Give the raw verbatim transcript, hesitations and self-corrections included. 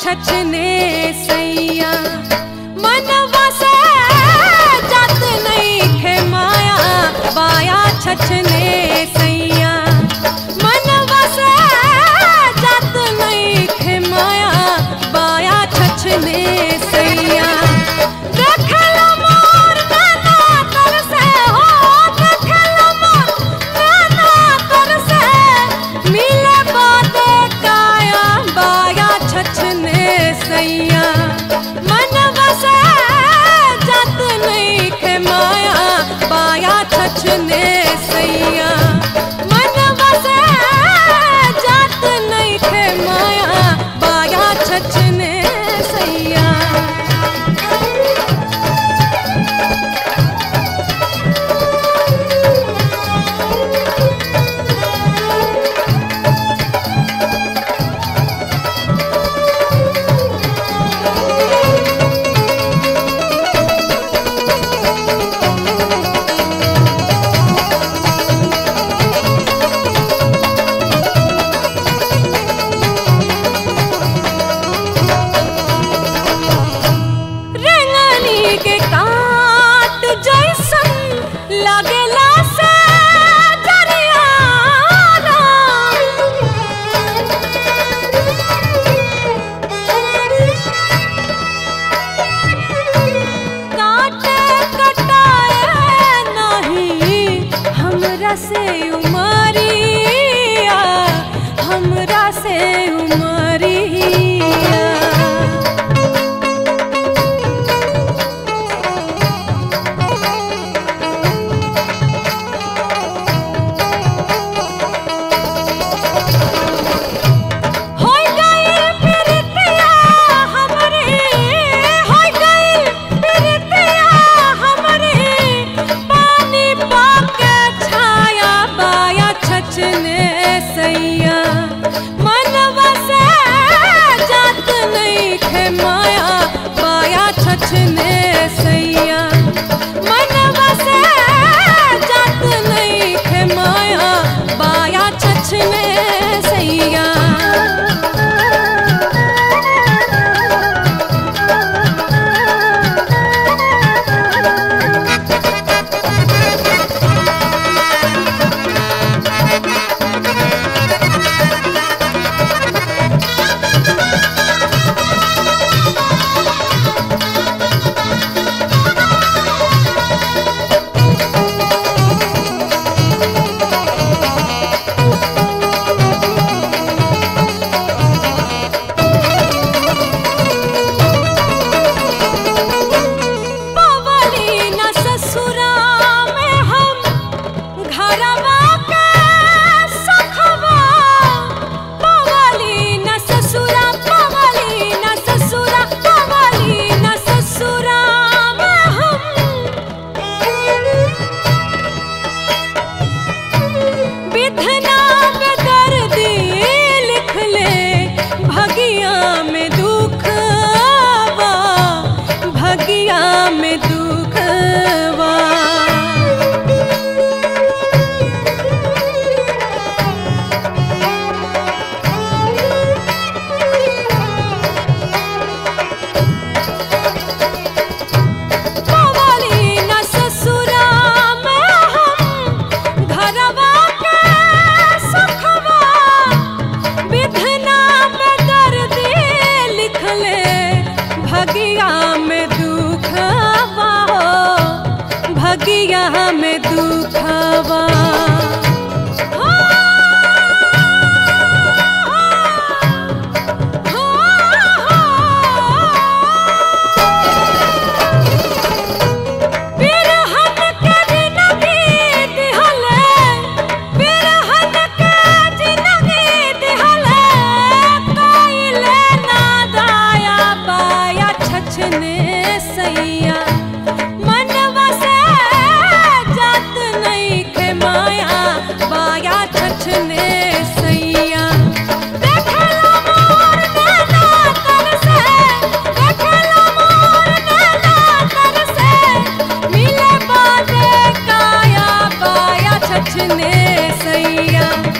छछने सैया मनवा से जात नहीं खे माया बाया छछने सैया मनवा से जात नहीं खे माया बाया छछने सैया देखलो मोर नाना कर से हो देखलो मोर नाना कर से मिले बाते काया बाया छछने सैया मनवा से जात नहीं खे माया बाया छछने सैया मनवा से जात नहीं खे माया बाया छछने सैया। के काट जैसन लगेला से जरियाना काटे कटाए नहीं हमरा से उमरिया हमरा से उमरिया छछने सैया मनवा से जात नहीं खे माया बाया छछने सैया। भगिया में दुखवा सैया मनवा से जात नहीं खे माया बाया छछने सैया देखलो मोर नाना कर से देखलो मोर नाना कर से मिले बाते काया बाया छछने सैया।